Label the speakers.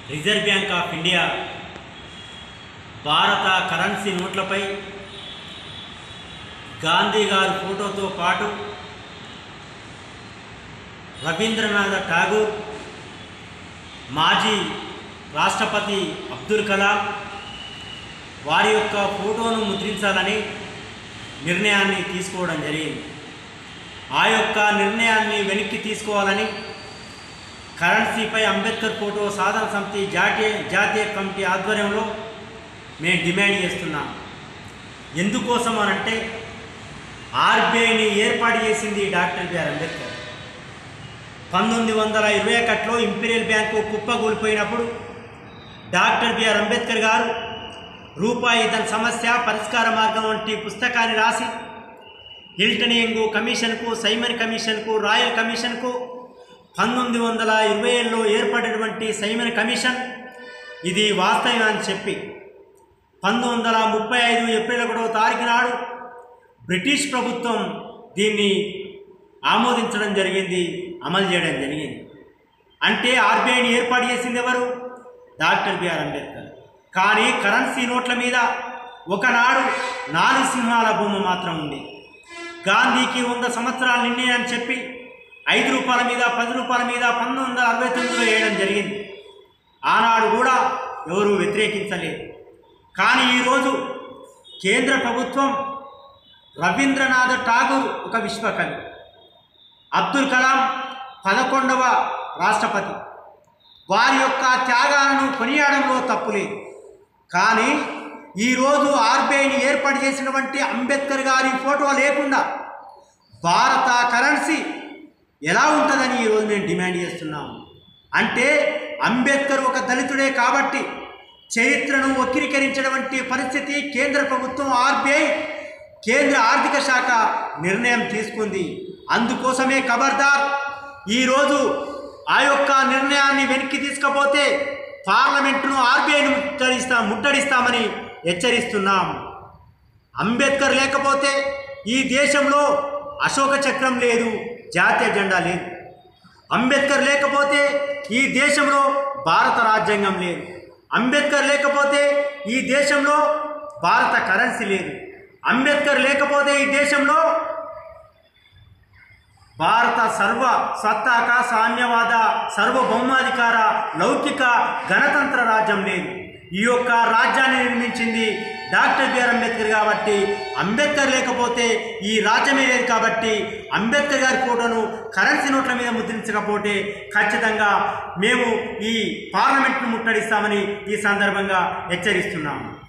Speaker 1: Reserve bank of India Bharat currency నోట్లపై గాంధీ గారి ఫోటోతో పాటు రవీంద్రనాథ్ ఠాగూర్, మాజీ రాష్ట్రపతి అబ్దుల్ కలాం వారి యొక్క ఫోటోను ముద్రించాలని నిర్ణయాన్ని తీసుకోవడం జరిగింది. ఆ యొక్క నిర్ణయాన్ని వెనక్కి తీసుకోవాలని కరెన్సీపై అంబేద్కర్ ఫోటో సాధన సమితి జాతీయ కమిటీ ఆధ్వర్యంలో మేము డిమాండ్ చేస్తున్నాం. ఎందుకోసం అనంటే ఆర్బీఐని ఏర్పాటు చేసింది డాక్టర్ బిఆర్ అంబేద్కర్. 1921లో ఇంపీరియల్ బ్యాంకు కుప్పకూలిపోయినప్పుడు డాక్టర్ బిఆర్ అంబేద్కర్ గారు రూపాయి ధన సమస్య పరిష్కార మార్గం వంటి పుస్తకాన్ని రాసి హిల్టన్ యంగ్ కమిషన్కు, సైమన్ కమిషన్కు, రాయల్ కమిషన్కు 1927లో ఏర్పడినటువంటి సైమన్ కమిషన్ ఇది వాస్తవం అని చెప్పి 1935 ఏప్రిల్ 1వ తారీఖు నాడు బ్రిటిష్ ప్రభుత్వం దీన్ని ఆమోదించడం జరిగింది, అమలు చేయడం జరిగింది. అంటే ఆర్బీఐని ఏర్పాటు చేసింది ఎవరు? Doctor B R Ambedkar. కానీ కరెన్సీ నోట్ల మీద ఒకనాడు 4 సింహాల బొమ్మ మాత్రం ఉంది. గాంధీకి 100 సంవత్సరాలు నిండినని చెప్పి 5 రూపాయల మీద 10 రూపాయల మీద 1969లో వేయడం జరిగింది. ఆనాడు కూడా ఎవరు వ్యతిరేకించలేదు. కానీ ఈరోజు కేంద్ర ప్రభుత్వం రవీంద్రనాథ్ ఠాగూర్ ఒక విశ్వకవి, అబ్దుల్ కలాం 11వ రాష్ట్రపతి, వారి యొక్క త్యాగాలను కొనియాడంలో తప్పులేదు. కానీ ఈరోజు ఆర్బీఐని ఏర్పాటు చేసినటువంటి అంబేద్కర్ గారి ఫోటో లేకుండా భారత కరెన్సీ ఎలా ఉంటుందని ఈరోజు మేము డిమాండ్ చేస్తున్నాము. అంటే అంబేద్కర్ ఒక దళితుడే కాబట్టి చరిత్రను వక్రీకరించినటువంటి పరిస్థితి కేంద్ర ప్రభుత్వం, ఆర్బీఐ, కేంద్ర ఆర్థిక శాఖ నిర్ణయం తీసుకుంది. అందుకోసమే ఖబర్దార్, ఈరోజు ఆ యొక్క నిర్ణయాన్ని వెనక్కి తీసుకపోతే పార్లమెంటును, ఆర్బీఐను ముట్టడిస్తామని హెచ్చరిస్తున్నాం. అంబేద్కర్ లేకపోతే ఈ దేశంలో అశోక చక్రం లేదు, జాతీయ జెండా లేదు. అంబేద్కర్ లేకపోతే ఈ దేశంలో భారత రాజ్యాంగం లేదు. అంబేద్కర్ లేకపోతే ఈ దేశంలో భారత కరెన్సీ లేదు. అంబేద్కర్ లేకపోతే ఈ దేశంలో భారత సర్వ సత్తాక, సామ్యవాద, సార్వభౌమాధికార, లౌకిక గణతంత్ర రాజ్యం లేదు. ఈ యొక్క రాజ్యాన్ని నిర్మించింది డాక్టర్ బిఆర్ అంబేద్కర్ కాబట్టి అంబేద్కర్ లేకపోతే ఈ రాజ్యమే లేదు. కాబట్టి అంబేద్కర్ గారి ఫోటోను కరెన్సీ నోట్ల మీద ముద్రించకపోతే ఖచ్చితంగా మేము ఈ పార్లమెంట్ను ముట్టడిస్తామని ఈ సందర్భంగా హెచ్చరిస్తున్నాము.